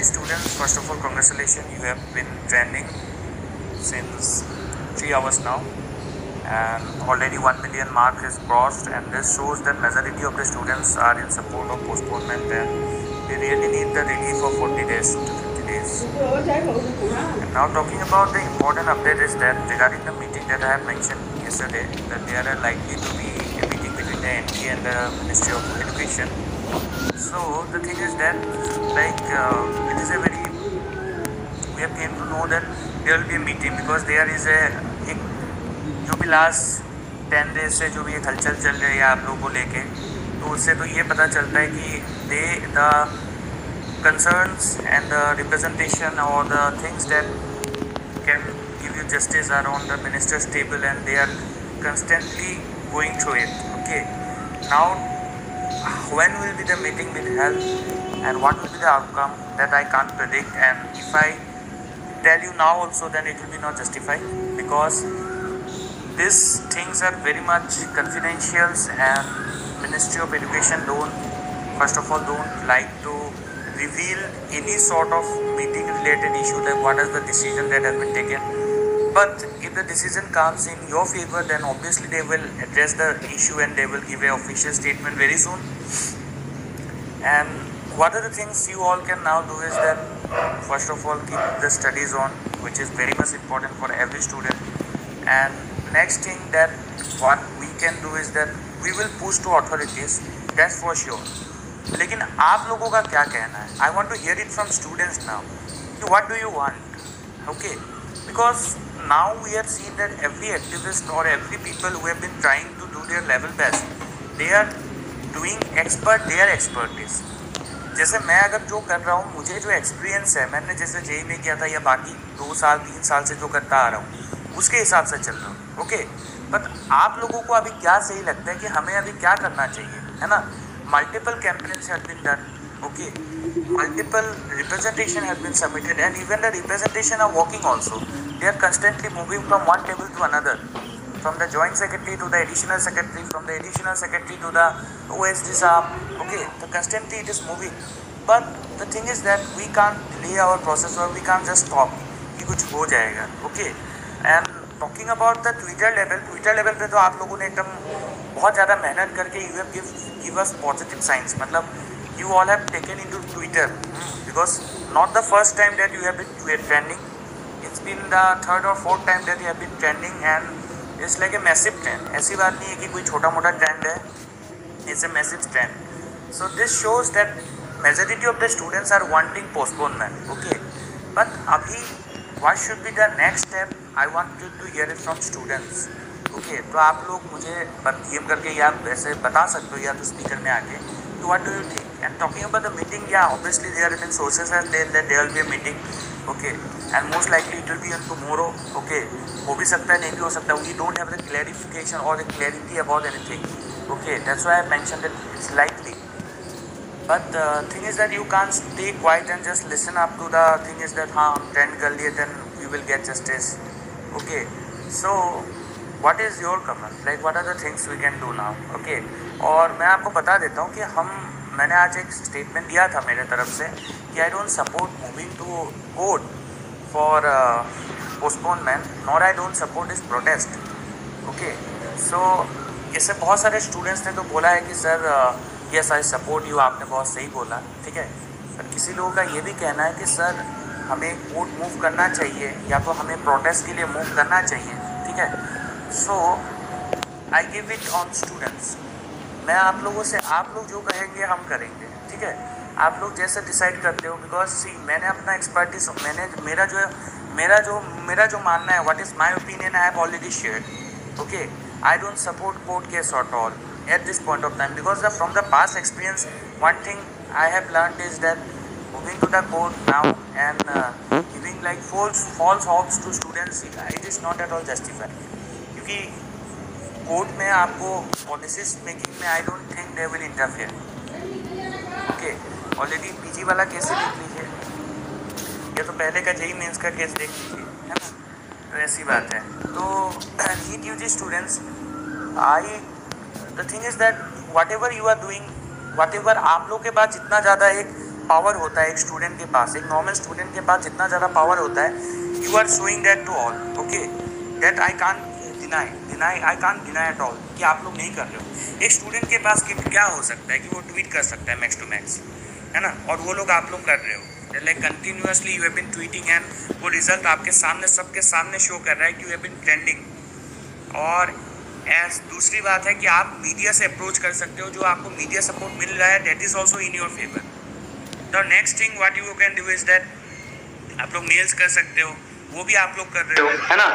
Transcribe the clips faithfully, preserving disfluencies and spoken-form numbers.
dear students, first of all, congratulations. You have been trending since three hours now, and already one million mark is crossed. And this shows that majority of the students are in support of postponement, and they really need the relief of forty days to fifty days. And now, talking about the important update is that regarding the meeting that I have mentioned yesterday, that there are likely to be a meeting between the N T A and the Ministry of Education. So the thing is that, like, uh, it is a very, we have came to know that there will be a meeting because there is a एक जो भी last ten days से जो भी एक हलचल चल रही है आप लोगों को लेके, तो उससे तो ये पता चलता है कि they the concerns and the representation or the things that can give you justice are on the minister's table, and they are constantly going through it. Okay, now when will be the meeting will held and what will be the outcome, that I can't predict, and if I tell you now also then it will be not justified, because these things are very much confidential, and Ministry of Education don't, first of all, don't like to reveal any sort of meeting related issue, like what is the decision that has been taken. But if the decision comes in your favor, then obviously they will address the issue and they will give an official statement very soon. And what are the things you all can now do is that, first of all, keep the studies on, which is very much important for every student. And next thing that what we can do is that we will push to authorities, that's for sure. लेकिन आप लोगों का क्या कहना है? I want to hear it from students now. What do you want? Okay, because now we have seen that every activist or every people who have been trying to do their level best, they are doing expert their expertise. जैसे मैं अगर जो कर रहा हूँ, मुझे जो experience है, मैंने जैसे जेई में किया था या बाकी दो साल तीन साल से जो करता आ रहा हूँ, उसके हिसाब से चल रहा हूँ. ओके, बट आप लोगों को अभी क्या सही लगता है कि हमें अभी क्या करना चाहिए, है ना? Multiple campaigns have been done, okay, multiple representation has been submitted, and even the representation are working also. They are constantly moving from one table to another, from the joint secretary to the additional secretary, from the additional secretary to the O S D sahab, okay, so constantly it is moving. But the thing is that we can't delay our process, or we can't just stop कि कुछ हो जाएगा. Okay, and talking about the Twitter level, Twitter level पे तो आप लोगों ने एकदम बहुत ज़्यादा मेहनत करके you have give give us positive signs. मतलब you all have taken into Twitter because not the first time that you have been trending. It's been the third or fourth time that you have been trending, and it's like a massive trend. ऐसी बात नहीं है कि कोई छोटा मोटा trend है. It's a massive trend. So this shows that majority of the students are wanting postponement. Okay, but अभी what should be the next step? I want you to hear it from students. Okay okay, तो आप लोग मुझे DM करके या वैसे बता सकते हो या तो स्पीकर में आके, तो what do you think? And talking about the meeting, या obviously there been sources have there that there will be a meeting, okay, and most likely it will be on tomorrow. Okay, हो भी सकता है, नहीं भी हो सकता. We don't have the clarification और the clarity about anything. Okay, that's why I mention that it's likely. But thing is that you can't stay quiet and just listen up to the thing is that हाँ हम trend कर लिए then we will get justice. Okay, so what is your comment, like what are the things we can do now? okay, और मैं आपको बता देता हूँ कि हम मैंने आज एक स्टेटमेंट दिया था मेरे तरफ से कि I don't support moving to court for postponement, nor I don't support this protest. Okay, so इससे बहुत सारे स्टूडेंट्स ने तो बोला है कि sir yes I support you, आपने बहुत सही बोला, ठीक है. पर किसी लोगों का ये भी कहना है कि सर हमें कोर्ट मूव करना चाहिए या तो हमें प्रोटेस्ट के लिए मूव करना चाहिए, ठीक है. So I give it on students. मैं आप लोगों से, आप लोग जो कहेंगे हम करेंगे, ठीक है. आप लोग जैसे डिसाइड करते हो, बिकॉज सी मैंने अपना एक्सपर्टीज, मैंने मेरा जो मेरा जो मेरा जो मानना है, what is my opinion, I have already shared. Okay, I don't support court case at all at this point of time, because from the past experience one thing I have learned is that moving to the court now and uh, giving like false false hopes to students, it is not at all justified. क्योंकि court में आपको policies making में I don't think they will interfere. Okay, already PG वाला case ही देख लीजिए, या तो पहले का जेई मेंस का केस देख लीजिए, है ना. तो ऐसी बात है. तो ही UG students, I the thing is that whatever you are doing, whatever आप लोग के पास जितना ज़्यादा एक पावर होता है एक स्टूडेंट के पास, एक नॉर्मल स्टूडेंट के पास जितना ज़्यादा पावर होता है, you are showing that to all, okay, that I can deny deny I can deny at all कि आप लोग नहीं कर रहे हो। एक स्टूडेंट के पास क्या हो सकता है कि वो ट्वीट कर सकता है मैक्स टू मैक्स, है ना, और वो लोग आप लोग कर रहे हो, like continuously you have been tweeting and वो रिजल्ट आपके सामने सबके सामने शो कर रहा है कि यू हैव बीन ट्रेंडिंग। और एस दूसरी बात है कि आप मीडिया से अप्रोच कर सकते हो, जो आपको मीडिया सपोर्ट मिल रहा है that is also in your favour. The next thing what you can do is that आप लोग मेल्स कर सकते हो, वो भी आप लोग कर रहे हो, है ना,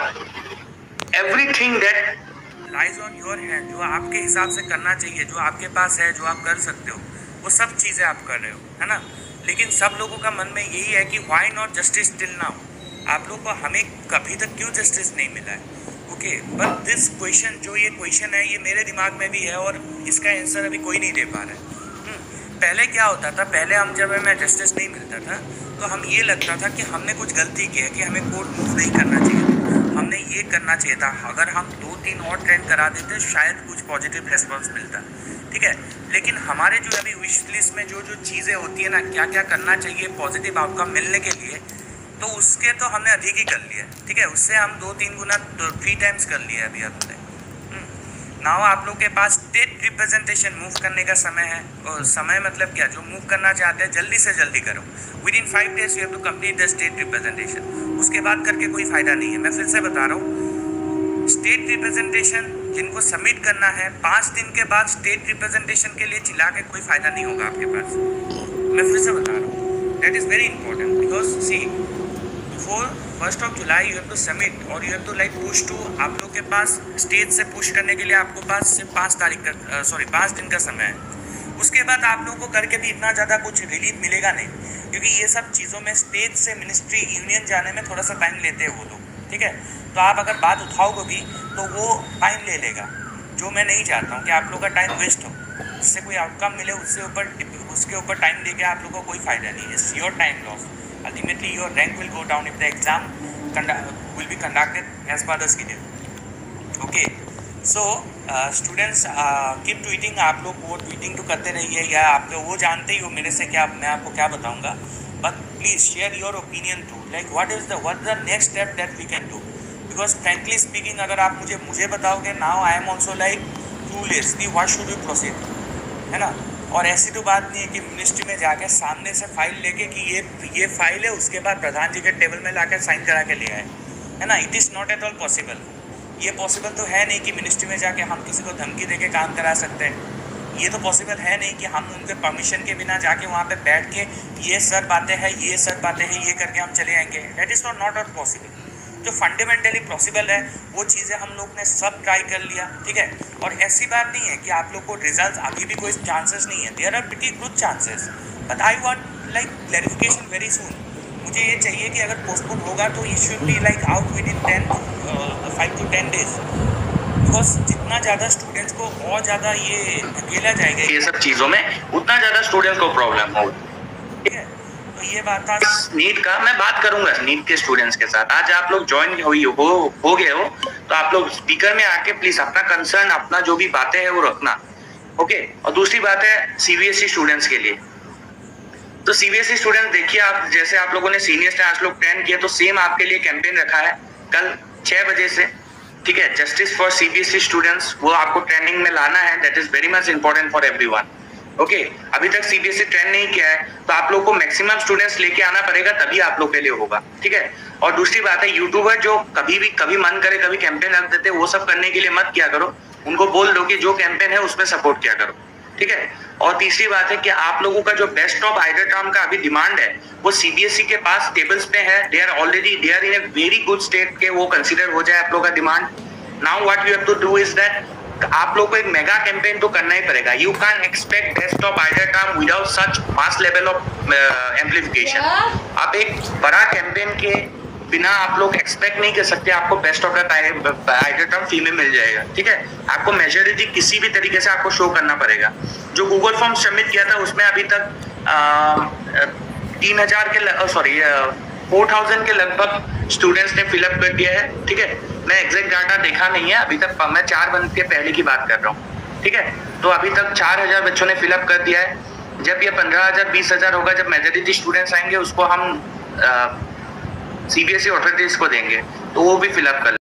everything that lies on your hand, जो आपके हिसाब से करना चाहिए, जो आपके पास है, जो आप कर सकते हो, वो सब चीज़ें आप कर रहे हो, है ना। लेकिन सब लोगों का मन में यही है कि why not justice till now, आप लोग को हमें कभी तक क्यों जस्टिस नहीं मिला है, ओके। बट दिस क्वेश्चन, जो ये क्वेश्चन है, ये मेरे दिमाग में भी है और इसका आंसर अभी कोई नहीं दे पा रहा है। पहले क्या होता था, पहले हम जब हमें जस्टिस नहीं मिलता था तो हम ये लगता था कि हमने कुछ गलती की है, कि हमें कोर्ट मूव नहीं करना चाहिए था, हमने ये करना चाहिए था, अगर हम दो तीन और ट्रेंड करा देते शायद कुछ पॉजिटिव रेस्पॉन्स मिलता, ठीक है। लेकिन हमारे जो अभी विश लिस्ट में जो जो चीज़ें होती है ना, क्या क्या करना चाहिए पॉजिटिव आउटकम मिलने के लिए, तो उसके तो हमने अधिक ही कर लिया, ठीक है, उससे हम दो तीन गुना थ्री टाइम्स कर लिया अभी हमने। नाउ आप लोग के पास स्टेट रिप्रेजेंटेशन मूव करने का समय है, और समय मतलब क्या, जो मूव करना चाहते हैं जल्दी से जल्दी करो, within five days you have to complete the state representation, उसके बाद करके कोई फ़ायदा नहीं है। मैं फिर से बता रहा हूँ, स्टेट रिप्रेजेंटेशन जिनको सबमिट करना है, पाँच दिन के बाद स्टेट रिप्रेजेंटेशन के लिए चिल्ला के कोई फ़ायदा नहीं होगा आपके पास। मैं फिर से बता रहा हूँ, that is very important, because see before first of July you have to submit और you have to like push to, आप लोग के पास स्टेज से पुश करने के लिए आपको पास सिर्फ पाँच तारीख का सॉरी पाँच दिन का समय है। उसके बाद आप लोगों को करके भी इतना ज़्यादा कुछ रिलीफ मिलेगा नहीं, क्योंकि ये सब चीज़ों में स्टेज से मिनिस्ट्री यूनियन जाने में थोड़ा सा टाइम लेते हैं वो लोग, ठीक है। तो आप अगर बात उठाओगे भी तो वो टाइम ले लेगा, जो मैं नहीं चाहता हूँ कि आप लोग का टाइम वेस्ट हो, जिससे कोई आउटकम मिले उससे ऊपर उसके ऊपर टाइम दे के आप लोगों को कोई फ़ायदा नहीं है, it's your time loss. Ultimately your rank will go down if the exam conduct, will be conducted as per the schedule, okay। so uh, students uh, keep tweeting, आप लोग वो ट्वीटिंग तो करते रहिए, या आप लोग वो जानते ही हो मेरे से क्या, मैं आपको क्या बताऊंगा, but please share your opinion too, like what is the what the next step that we can do, because frankly speaking अगर आप मुझे मुझे बताओगे, now I am also like clueless कि what should we proceed, है ना। और ऐसी तो बात नहीं है कि मिनिस्ट्री में जाके सामने से फाइल लेके कि ये ये फाइल है, उसके बाद प्रधान जी के टेबल में लाकर साइन करा के ले आए, है ना। It is not at all possible, ये पॉसिबल तो है नहीं कि मिनिस्ट्री में जाके हम किसी को धमकी दे के काम करा सकते हैं, ये तो पॉसिबल है नहीं कि हम उनके परमिशन के बिना जाके वहाँ पे बैठ के ये सर बातें हैं, ये सर बातें हैं, ये करके हम चले आएंगे, that is not not possible. जो फंडामेंटली पॉसिबल है वो चीज़ें हम लोग ने सब ट्राई कर लिया, ठीक है। और ऐसी बात नहीं है कि आप लोग को रिजल्ट अभी भी कोई चांसेस नहीं है, there are pretty good chances, but I want like clarification very soon. मुझे ये चाहिए कि अगर पोस्टपोन होगा तो it should be like out within ten five to ten days, because जितना ज़्यादा स्टूडेंट्स को और ज़्यादा ये अकेला जाएगा ये सब चीज़ों में, उतना ज़्यादा स्टूडेंट्स को प्रॉब्लम होगी, ठीक है। तो ये बात था नीट का, मैं बात करूंगा नीट के स्टूडेंट्स के साथ। आज आप लोग ज्वाइन हुई हो हो गए हो तो आप लोग स्पीकर में आके प्लीज अपना कंसर्न, अपना जो भी बातें हैं वो रखना, ओके। और दूसरी बात है सीबीएसई स्टूडेंट्स के लिए, तो सीबीएसई स्टूडेंट्स देखिए, आप जैसे आप लोगों ने सीनियर स्टैंड लोग ट्रेंड किया, तो सेम आपके लिए कैंपेन रखा है कल छह बजे से, ठीक है। जस्टिस फॉर सीबीएसई स्टूडेंट्स, वो आपको ट्रेनिंग में लाना है, that is very much important for everyone, okay okay, अभी तक सीबीएसई ट्रेंड नहीं किया है तो आप लोग को मैक्सिमम स्टूडेंट्स लेके आना पड़ेगा, तभी आप लोग के लिए होगा, ठीक है। और दूसरी बात है, यूट्यूबर जो कभी भी कभी मन करे कभी कैंपेन रख देते, वो सब करने के लिए मत किया करो, उनको बोल दो कि जो कैंपेन है उसमें सपोर्ट किया करो, ठीक है। और तीसरी बात है कि आप लोगों का जो बेस्ट ऑफ आइडरटर्म का अभी डिमांड है वो सीबीएसई के पास टेबल्स पे है, they are already they are in a very good state के वो कंसिडर हो जाए आप लोगों का demand. Now what you have to do is that, आप लोग को एक मेगा कैंपेन तो करना ही पड़ेगा। You can expect best of either term without such mass level of amplification. आप एक बड़ा कैंपेन के बिना आप लोग एक्सपेक्ट नहीं कर सकते आपको best of the either term free में मिल जाएगा, ठीक है। आपको मेजोरिटी किसी भी तरीके से आपको शो करना पड़ेगा। जो गूगल फॉर्म सबमिट किया था उसमें अभी तक तीन हजार के सॉरी फोर थाउजेंड के लगभग स्टूडेंट्स ने फिलअप कर दिया है, ठीक है। मैं एग्जैक्ट डाटा देखा नहीं है अभी तक, मैं चार बंद के पहले की बात कर रहा हूँ, ठीक है। तो अभी तक चार हजार बच्चों ने फिलअप कर दिया है जब ये पंद्रह हजार बीस हजार होगा, जब मेजोरिटी स्टूडेंट्स आएंगे उसको हम सीबीएसई ऑथोरिटीज को देंगे, तो वो भी फिलअप कर